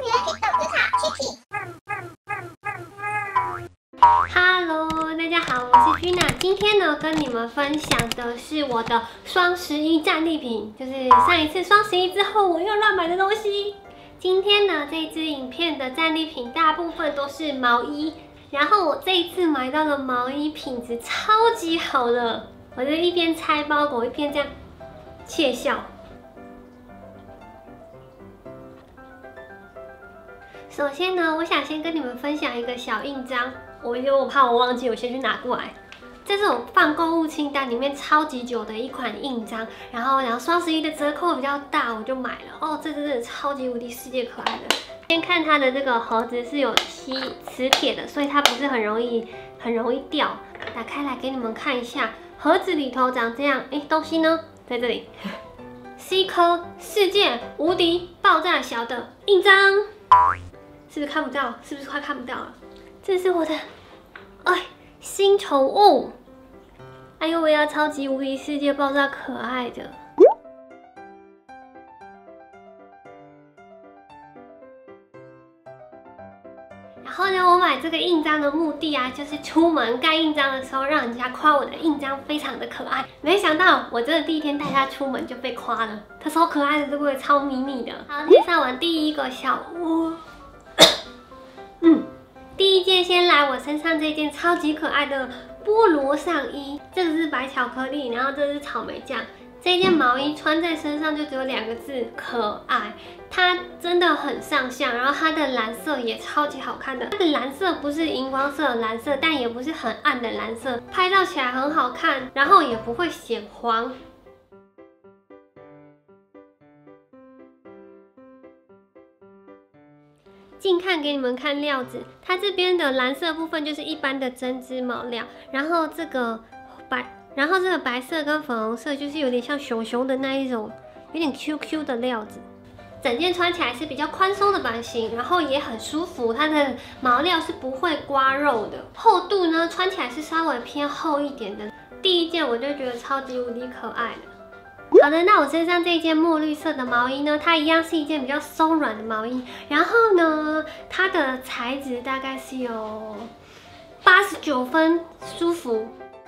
女人给豆子塔 Kiki。 Hello， 大家好，我是 Gina。今天呢，跟你们分享的是我的双11战利品，就是上一次双11之后我又乱买的东西。今天呢，这支影片的战利品大部分都是毛衣，然后我这一次买到的毛衣品质超级好的，我就一边拆包裹一边这样窃笑。首先呢，我想先跟你们分享一个小印章，我怕我忘记，我先去拿过来。这是我放购物清单里面超级久的一款印章，然后双11的折扣比较大，我就买了。哦，这真的超级无敌世界可爱的。先看它的这个盒子是有吸磁铁的，所以它不是很容易掉。打开来给你们看一下，盒子里头长这样，东西呢在这里，是一颗世界无敌爆炸小的印章。是不是看不到？是不是快看不到了？这是我的新宠物，哎呦喂呀，超级无敌世界爆炸可爱的。然后呢，我买这个印章的目的啊，就是出门盖印章的时候，让人家夸我的印章非常的可爱。没想到我真的第一天带它出门就被夸了，它超可爱的，这个超迷你的。好，介绍完第一个小屋。第一件先来我身上这件超级可爱的菠萝上衣，这个是白巧克力，然后这是草莓酱。这件毛衣穿在身上就只有2个字：可爱。它真的很上相，然后它的蓝色也超级好看的。它的蓝色不是荧光色的蓝色，但也不是很暗的蓝色，拍照起来很好看，然后也不会显黄。近看给你们看料子，它这边的蓝色部分就是一般的针织毛料，然后这个白色跟粉红色就是有点像熊熊的那一种，有点 QQ 的料子。整件穿起来是比较宽松的版型，然后也很舒服，它的毛料是不会刮肉的。厚度呢，穿起来是稍微偏厚一点的。第一件我就觉得超级无敌可爱的。好的，那我身上这件墨绿色的毛衣呢，它一样是一件比较松软的毛衣，然后呢，它的材质大概是有89分舒服。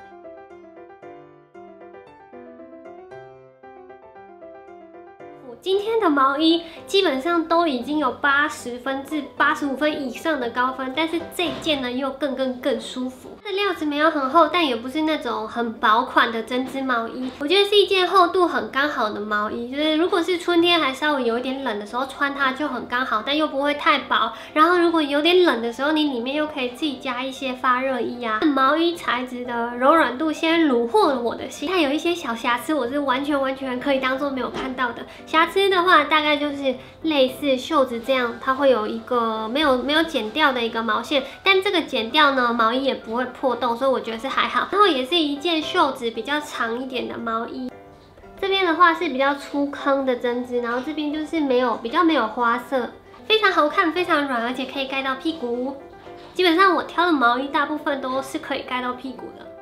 今天的毛衣基本上都已经有80分至85分以上的高分，但是这件呢又更舒服。它的料子没有很厚，但也不是那种很薄款的针织毛衣，我觉得是一件厚度很刚好的毛衣。就是如果是春天还稍微有一点冷的时候穿它就很刚好，但又不会太薄。然后如果有点冷的时候，你里面又可以自己加一些发热衣啊。毛衣材质的柔软度先虏获了我的心，它有一些小瑕疵，我是完全可以当做没有看到的。瑕疵的话，大概就是类似袖子这样，它会有一个没有剪掉的一个毛线，但这个剪掉呢，毛衣也不会破洞，所以我觉得是还好。然后也是一件袖子比较长一点的毛衣，这边的话是比较粗坑的针织，然后这边就是比较没有花色，非常好看，非常软，而且可以盖到屁股。基本上我挑的毛衣大部分都是可以盖到屁股的。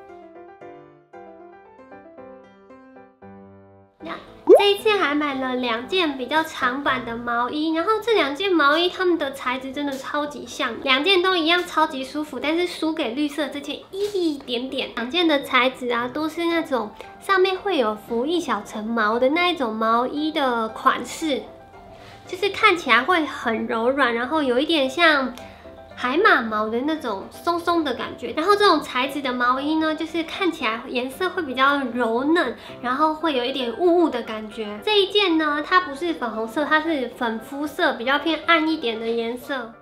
这一次还买了2件比较长版的毛衣，然后这2件毛衣它们的材质真的超级像，2件都一样超级舒服，但是输给绿色这件一点点。2件的材质啊都是那种上面会有浮一小层毛的那一种毛衣的款式，就是看起来会很柔软，然后有一点像海马毛的那种松松的感觉。然后这种材质的毛衣呢，就是看起来颜色会比较柔嫩，然后会有一点雾的感觉。这一件呢，它不是粉红色，它是粉肤色，比较偏暗一点的颜色。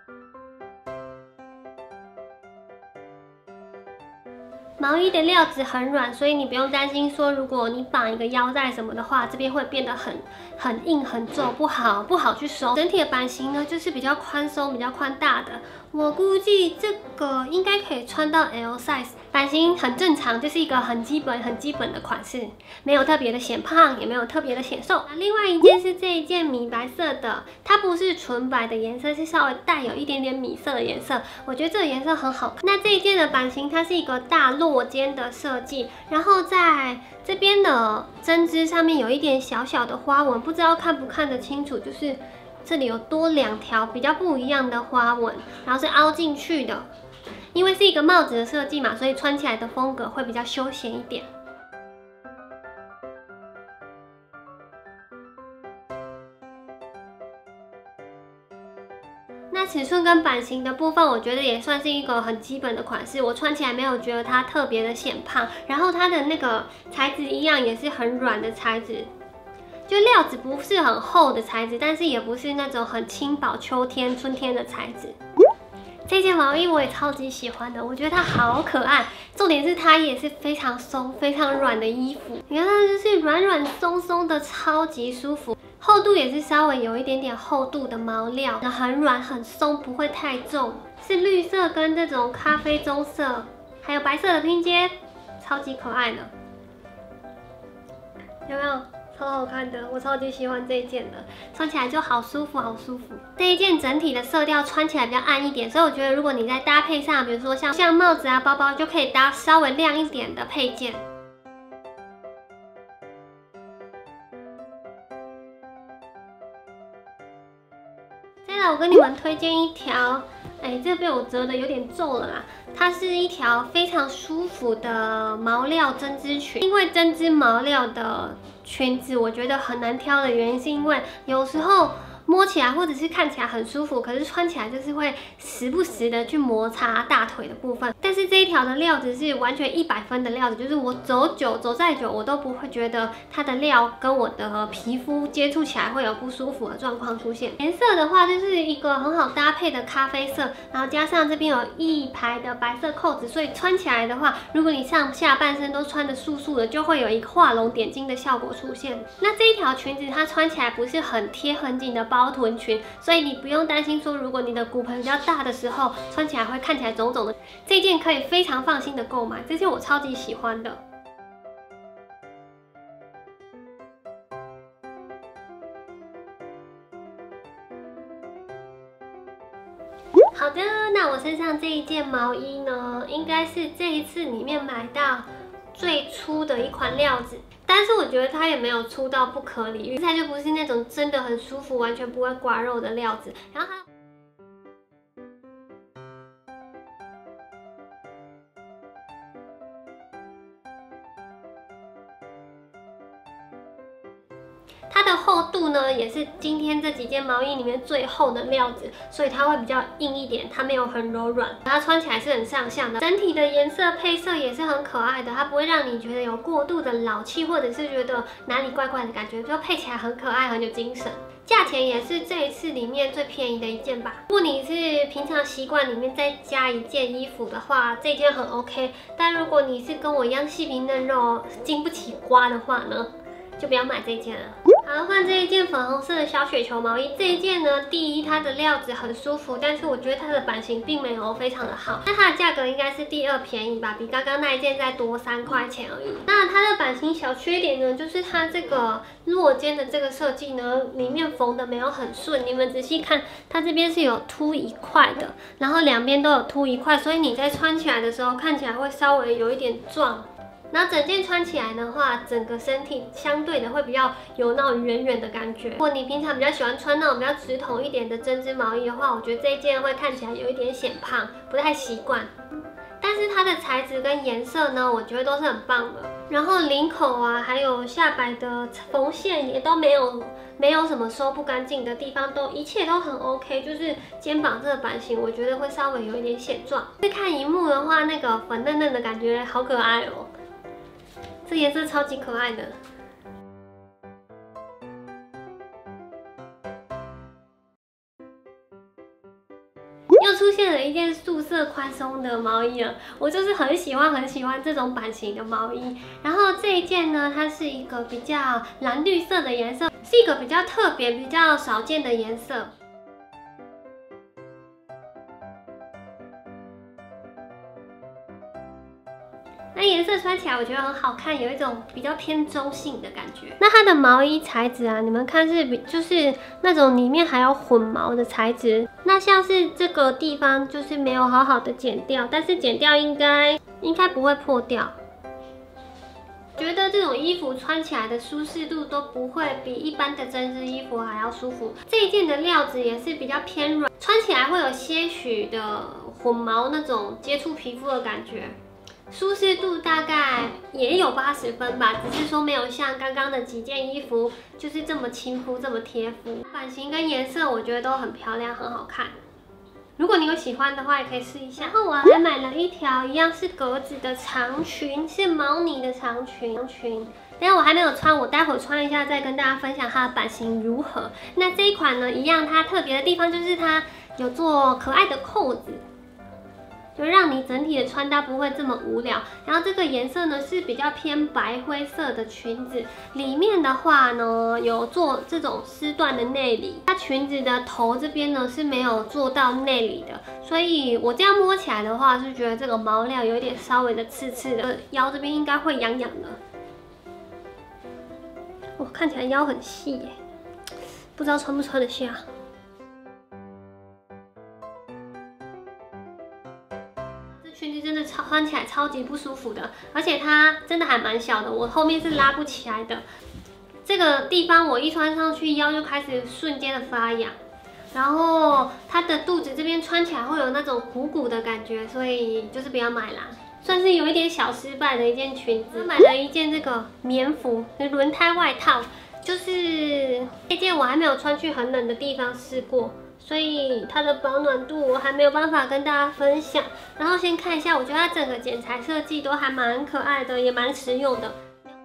毛衣的料子很软，所以你不用担心说，如果你绑一个腰带什么的话，这边会变得很硬很皱，不好去收。整体的版型呢，就是比较宽松、比较宽大的。我估计这个应该可以穿到 L size， 版型很正常，就是一个很基本的款式，没有特别的显胖，也没有特别的显瘦。另外一件是这一件米白色的，它不是纯白的颜色，是稍微带有一点点米色的颜色，我觉得这个颜色很好看。那这一件的版型它是一个大落肩的设计，然后在这边的针织上面有一点小小的花纹，不知道看不看得清楚，就是这里有多2条比较不一样的花纹，然后是凹进去的。因为是一个帽子的设计嘛，所以穿起来的风格会比较休闲一点。那尺寸跟版型的部分，我觉得也算是一个很基本的款式，我穿起来没有觉得它特别的显胖。然后它的那个材质一样也是很软的材质，就料子不是很厚的材质，但是也不是那种很轻薄秋天、春天的材质。这件毛衣我也超级喜欢的，我觉得它好可爱。重点是它也是非常松、非常软的衣服，你看它就是软软松松的，超级舒服。厚度也是稍微有一点点厚度的毛料，很软很松，不会太重。是绿色跟这种咖啡棕色，还有白色的拼接，超级可爱的。有没有？超好看的，我超级喜欢这一件的，穿起来就好舒服，好舒服。这一件整体的色调穿起来比较暗一点，所以我觉得如果你在搭配上，比如说像帽子啊、包包，就可以搭稍微亮一点的配件。再来，我跟你们推荐一条，这被我折的有点皱了啦。它是一条非常舒服的毛料针织裙，因为针织毛料的裙子，我觉得很难挑的原因是因为有时候摸起来或者是看起来很舒服，可是穿起来就是会时不时的去摩擦大腿的部分。但是这一条的料子是完全100分的料子，就是我走再久，我都不会觉得它的料跟我的皮肤接触起来会有不舒服的状况出现。颜色的话，就是一个很好搭配的咖啡色，然后加上这边有一排的白色扣子，所以穿起来的话，如果你上下半身都穿的素素的，就会有一个画龙点睛的效果出现。那这一条裙子它穿起来不是很贴很紧的包臀裙，所以你不用担心说，如果你的骨盆比较大的时候，穿起来会看起来肿肿的。这件可以非常放心的购买，这件我超级喜欢的。好的，那我身上这一件毛衣呢，应该是这一次里面买到最粗的一款料子，但是我觉得它也没有粗到不可理喻，它就不是那种真的很舒服、完全不会刮肉的料子。然后它的厚度呢，也是今天这几件毛衣里面最厚的料子，所以它会比较硬一点，它没有很柔软，它穿起来是很上相的。整体的颜色配色也是很可爱的，它不会让你觉得有过度的老气，或者是觉得哪里怪怪的感觉，就配起来很可爱，很有精神。价钱也是这一次里面最便宜的一件吧。如果你是平常习惯里面再加一件衣服的话，这件很 OK。但如果你是跟我一样细皮嫩肉，经不起刮的话呢，就不要买这件了。好，换这一件粉红色的小雪球毛衣。这一件呢，第一它的料子很舒服，但是我觉得它的版型并没有非常的好。那它的价格应该是第2便宜吧，比刚刚那一件再多3块钱而已。那它的版型小缺点呢，就是它这个落肩的这个设计呢，里面缝的没有很顺。你们仔细看，它这边是有凸一块的，然后两边都有凸一块，所以你在穿起来的时候看起来会稍微有一点壮。然后整件穿起来的话，整个身体相对的会比较有那种圆圆的感觉。如果你平常比较喜欢穿那种比较直筒一点的针织毛衣的话，我觉得这一件会看起来有一点显胖，不太习惯。但是它的材质跟颜色呢，我觉得都是很棒的。然后领口啊，还有下摆的缝线也都没有什么收不干净的地方，一切都很 OK。就是肩膀这个版型，我觉得会稍微有一点显壮。再看荧幕的话，那个粉嫩嫩的感觉好可爱哦。这颜色超级可爱的。又出现了一件素色宽松的毛衣了，我就是很喜欢这种版型的毛衣。然后这一件呢，它是一个比较蓝绿色的颜色，是一个比较特别、比较少见的颜色。那颜色穿起来我觉得很好看，有一种比较偏中性的感觉。那它的毛衣材质啊，你们看就是那种里面还有混毛的材质。那像是这个地方就是没有好好的剪掉，但是剪掉应该不会破掉。 觉得这种衣服穿起来的舒适度都不会比一般的针织衣服还要舒服。这一件的料子也是比较偏软，穿起来会有些许的混毛那种接触皮肤的感觉。舒适度大概也有80分吧，只是说没有像刚刚的几件衣服就是这么亲肤、这么贴肤。版型跟颜色我觉得都很漂亮，很好看。如果你有喜欢的话，也可以试一下。然后我还买了一条一样是格子的长裙，是毛呢的长裙。但是我还没有穿，我待会穿一下再跟大家分享它的版型如何。那这一款呢，一样它特别的地方就是它有做可爱的扣子。就让你整体的穿搭不会这么无聊。然后这个颜色呢是比较偏白灰色的裙子，里面的话呢有做这种丝缎的内里，它裙子的头这边呢是没有做到内里的，所以我这样摸起来的话是觉得这个毛料有点稍微的刺刺的，腰这边应该会痒痒的。我看起来腰很细耶，不知道穿不穿得下。裙子真的穿起来超级不舒服的，而且它真的还蛮小的，我后面是拉不起来的。这个地方我一穿上去，腰就开始瞬间的发痒，然后它的肚子这边穿起来会有那种鼓鼓的感觉，所以就是不要买啦。算是有一点小失败的一件裙子。买了一件这个棉服轮胎外套，就是这件我还没有穿去很冷的地方试过。所以它的保暖度我还没有办法跟大家分享。然后先看一下，我觉得它整个剪裁设计都还蛮可爱的，也蛮实用的。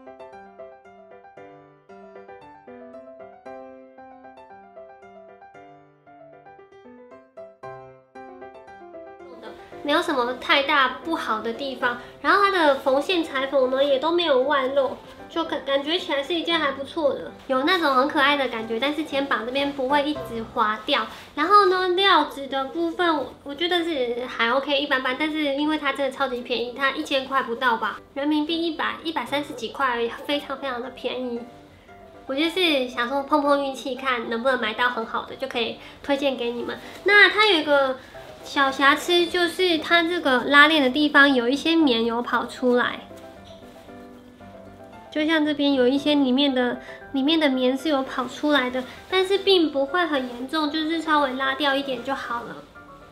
没有什么太大不好的地方，然后它的缝线裁缝呢也都没有外露，就感觉起来是一件还不错的，有那种很可爱的感觉，但是肩膀这边不会一直滑掉。然后呢，料子的部分我觉得是还 OK 一般般，但是因为它真的超级便宜，它1000块不到吧，人民币130几块而已，非常的便宜。我就是想说碰碰运气，看能不能买到很好的，就可以推荐给你们。那它有一个小瑕疵，就是它这个拉链的地方有一些棉有跑出来，就像这边有一些里面的棉是有跑出来的，但是并不会很严重，就是稍微拉掉一点就好了。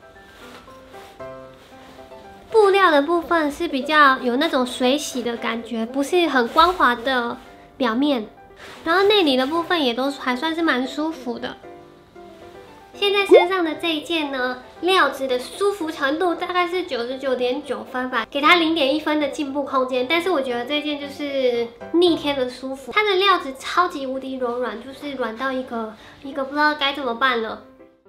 布料的部分是比较有那种水洗的感觉，不是很光滑的表面，然后内里的部分也都还算是蛮舒服的。现在身上的这一件呢，料子的舒服程度大概是99.9分吧，给它0.1分的进步空间。但是我觉得这件就是逆天的舒服，它的料子超级无敌柔软，就是软到一个不知道该怎么办了。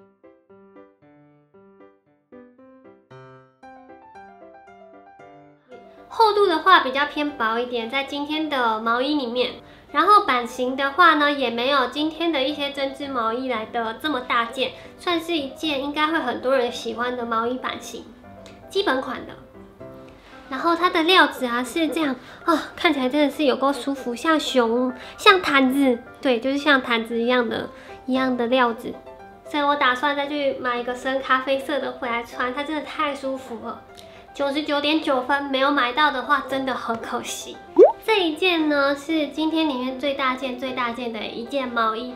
厚度的话比较偏薄一点，在今天的毛衣里面。然后版型的话呢，也没有今天的一些针织毛衣来的这么大件，算是一件应该会很多人喜欢的毛衣版型，基本款的。然后它的料子啊是这样啊，看起来真的是有够舒服，像毯子，对，就是像毯子一样的料子。所以我打算再去买一个深咖啡色的回来穿，它真的太舒服了。99.9分，没有买到的话真的很可惜。这一件呢是今天里面最大件的一件毛衣，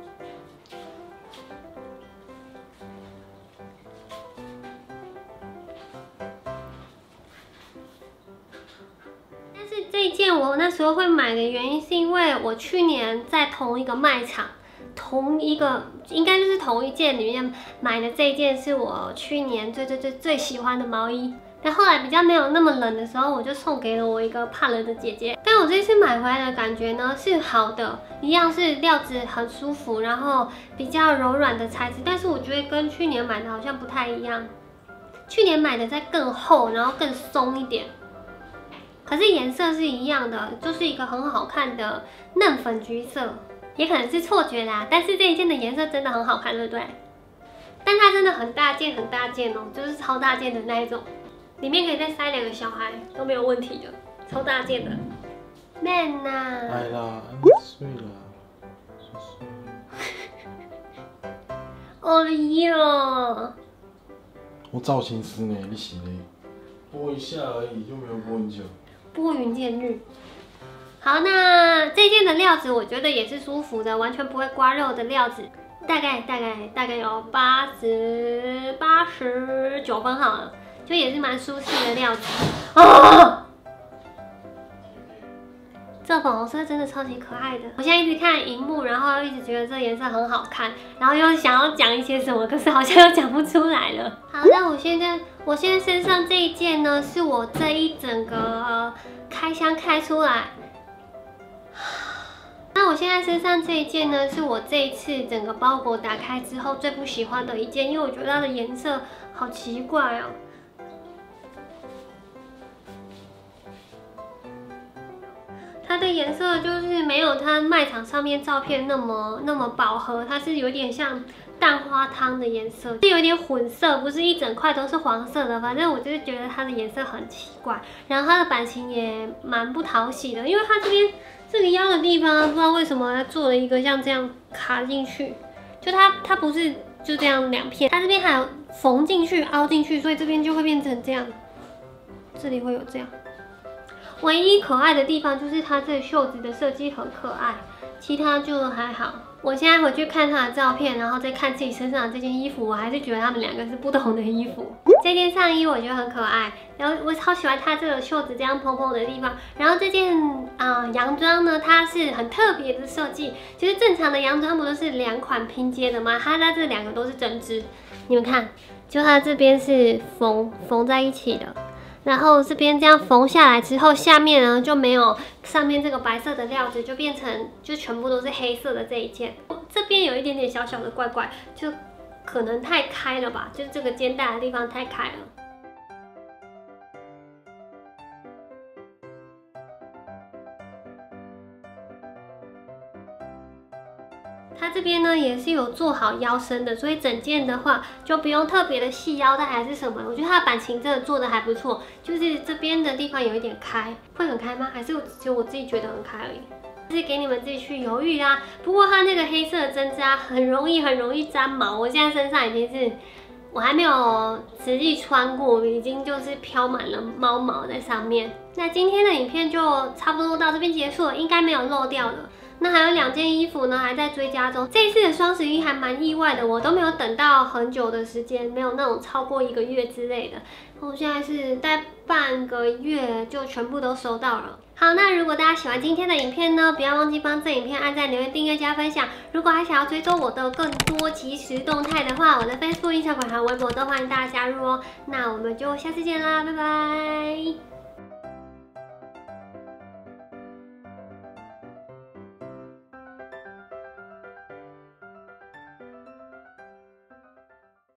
但是这一件我那时候会买的原因是因为我去年在同一个卖场，应该就是同一件里面买的这一件是我去年最喜欢的毛衣。但后来比较没有那么冷的时候，我就送给了我一个怕冷的姐姐。但我这次买回来的感觉呢是好的，一样是料子很舒服，然后比较柔软的材质。但是我觉得跟去年买的好像不太一样，去年买的再更厚，然后更松一点。可是颜色是一样的，就是一个很好看的嫩粉橘色，也可能是错觉啦。但是这一件的颜色真的很好看，对不对？但它真的很大件哦，就是超大件的那一种。里面可以再塞2个小孩都没有问题的，超大件的。man 呐， 来啦，睡了， 哎呦， 我造型师呢，你是呢？播一下而已，就没有播很久。 拨云见日。 好，那这件的料子我觉得也是舒服的，完全不会刮肉的料子，大概有89分好了，就也是蛮舒适的料子。啊！这粉红色真的超级可爱的，我现在一直看荧幕，然后一直觉得这颜色很好看，然后又想要讲一些什么，可是好像又讲不出来了。好，那我现在身上这一件呢，是我这一整个开箱开出来。那我现在身上这一件呢，是我这一次整个包裹打开之后最不喜欢的一件，因为我觉得它的颜色好奇怪哦。它的颜色就是没有它卖场上面照片那么饱和，它是有点像蛋花汤的颜色，是有点混色，不是一整块都是黄色的。反正我就是觉得它的颜色很奇怪，然后它的版型也蛮不讨喜的，因为它这边这个腰的地方不知道为什么它做了一个像这样卡进去，就它不是就这样两片，它这边还有缝进去、凹进去，所以这边就会变成这样，这里会有这样。唯一可爱的地方就是它这袖子的设计很可爱，其他就还好。我现在回去看它的照片，然后再看自己身上的这件衣服，我还是觉得它们两个是不同的衣服。这件上衣我觉得很可爱，然后我超喜欢它这个袖子这样蓬蓬的地方。然后这件洋装呢，它是很特别的设计，就是正常的洋装不都是2款拼接的吗？它这2个都是针织，你们看，就它这边是缝在一起的。然后这边这样缝下来之后，下面呢就没有上面这个白色的料子，就变成就全部都是黑色的这一件。这边有一点点小小的怪怪，就可能太开了吧，就是这个肩带的地方太开了。它这边呢也是有做好腰身的，所以整件的话就不用特别的细腰带还是什么。我觉得它的版型真的做的还不错，就是这边的地方有一点开，会很开吗？还是只有我自己觉得很开而已？就是给你们自己去犹豫啦。不过它那个黑色的针织啊，很容易沾毛。我现在身上已经是，我还没有实际穿过，已经就是飘满了猫毛在上面。那今天的影片就差不多到这边结束了，应该没有漏掉的。那还有2件衣服呢，还在追加中。这一次的双11还蛮意外的，我都没有等到很久的时间，没有那种超过1个月之类的。我现在是待半个月就全部都收到了。好，那如果大家喜欢今天的影片呢，不要忘记帮这影片按赞、留言、订阅、加分享。如果还想要追踪我的更多即时动态的话，我的 Facebook、Instagram 和微博都欢迎大家加入哦。那我们就下次见啦，拜拜。